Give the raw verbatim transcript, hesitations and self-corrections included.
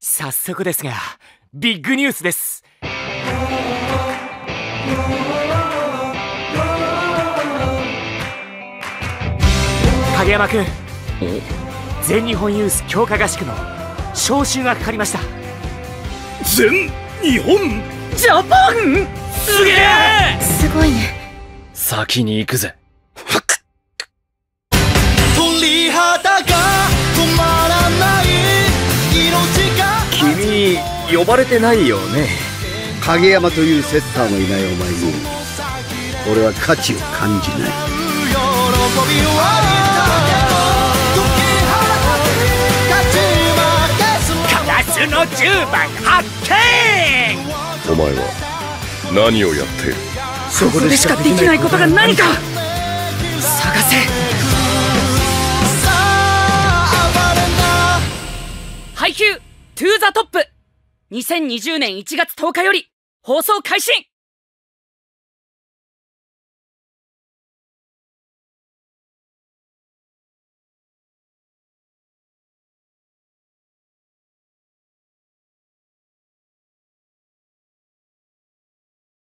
早速ですが、ビッグニュースです。影山くん、全日本ユース強化合宿の招集がかかりました。 全日本ジャパン、すげえ、 すごいね。 先に行くぜ。 鳥肌が止まらない命が。 君呼ばれてないよね。 影山というセッターのいないお前に俺は価値を感じない。 カラスのじゅうばん発見。 お前は何をやっている？ そこでしかできないことが何か探せ。ハイキュートゥーザトップ、にせんにじゅうねんいちがつとおかより放送開始。